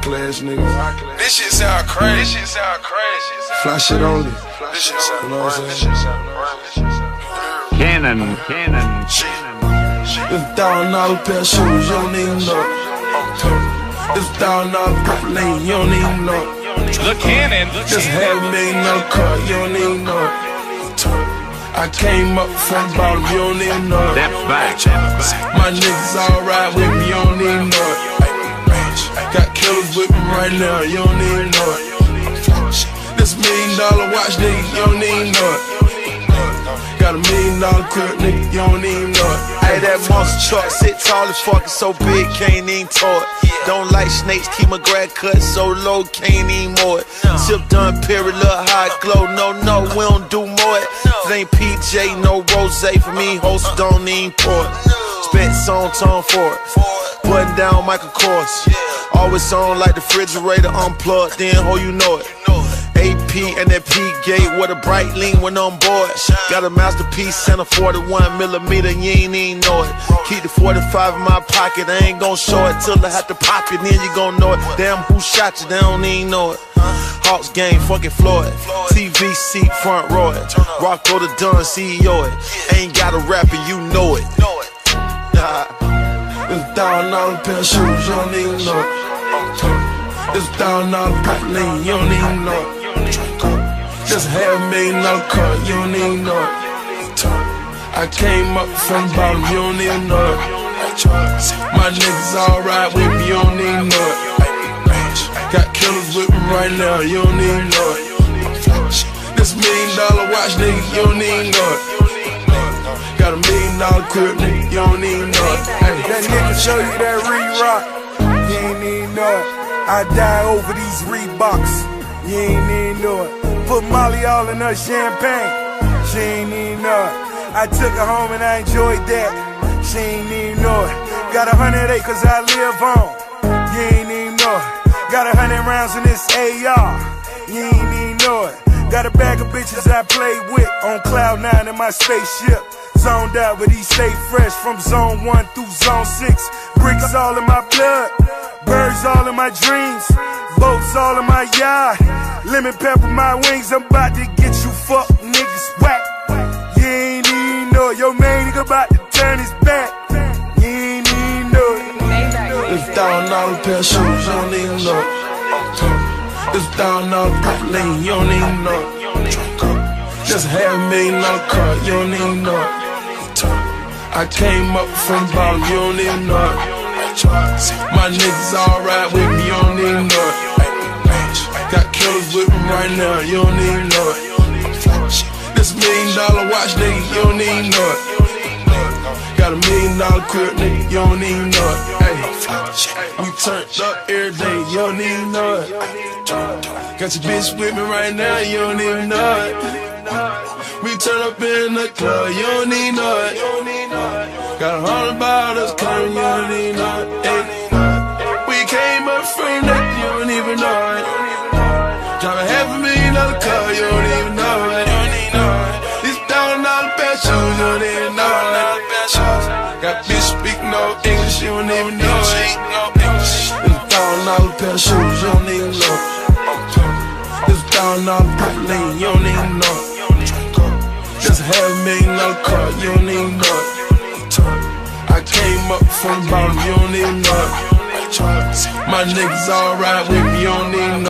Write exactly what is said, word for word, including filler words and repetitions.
class niggas. This shit sound crazy. This shit sound crazy. Fly shit only. This shit sound, you know what I'm saying? Cannon, cannon, It's a thousand dollar pair of shoes, you don't even know it. It's a thousand dollar purple lane, you don't even know it. The Cannon. Just half a million dollar car, you don't even know it. I came up from the bottom, you don't even know it. step back. My niggas all ride with me, you don't even know it. Got killers with me right now, you don't even know it. This million dollar watch, nigga, you don't even know it. Got a million dollar crib, nigga, you don't even know it. Hey, that monster truck sit tall as fuck, it's so big, can't even tow it. Don't like snakes, keep my grad cut so low, can't even mow it. Sip done, period, look high glow. No, no, we don't do more it. If it ain't P J, no rose for me, host don't even pour it. Spent song tone for it. Button down Michael Kors. Always on like the refrigerator unplugged, then ho, you know it. A P and that P-gate with a bright lean when on board. Got a masterpiece and a forty-one millimeter, you ain't even know it. Keep the forty-five in my pocket, I ain't gon' show it till I have to pop it, then you gon' know it. Damn, who shot you, they don't even know it. Hawks game, fucking Floyd. T V seat, front row it. Rocco the Dunn, C E O it. Ain't got a rapper, you know it. It's a thousand dollar pair of shoes, you don't even know it. It's a thousand dollar purple lane, you don't even know it. Just half a million dollar car, you don't even know it. I came up from the bottom, you don't even know it. My niggas all ride with me, you don't even know it. Got killers with me right now, you don't even know it. This million dollar watch, nigga, you don't even know it. Got a million dollar crib, nigga, you don't even know it. Hey, that nigga show you that re-rock, you ain't even know it. I die over these Reeboks, you ain't even know it. Put Molly all in her champagne, she ain't even know it. I took her home and I enjoyed that, she ain't even know it. Got a hundred acres I live on, you ain't even know it. Got a hundred rounds in this A R, you ain't even know it. Got a bag of bitches I play with on cloud nine in my spaceship. Zoned out, but he stay fresh from zone one through zone six. Bricks all in my blood, birds all in my dreams, boats all in my yard. Lemon pepper my wings, I'm about to get you fuck niggas whack. You ain't even know it. Your main nigga about to turn his back. You ain't even know it. It's a thousand dollar pair of shoes, you don't even know it. It's a thousand dollar purple lane, you don't even know it. Just half a million dollar car, you don't even know it. I came up from the bottom, you don't even know it. My niggas all ride with me, you don't even know it. Got killers with me right now, you don't even know it. This million dollar watch, nigga, you don't even know it. Got a million dollar crib, nigga, you don't even know it. Hey, we turned up every day, you don't even know it. Got your bitch with me right now, you don't even know it. We turn up in the club, you don't even know it. Got a hundred bottles coming, you don't even know it. Hey, we came up from that, you don't even know it. Drive a half a million dollar car, you don't even know it. This thousand dollar pair of shoes, you don't even know it. Got bitch speak no English, you don't even know it. This thousand dollar pair of shoes, you don't even know it. This thousand dollar purple lane, you don't even know it. Just half a million dollar car, you don't even know it. I came up from the bottom, you don't even know it. My niggas all ride with me, you don't even know it.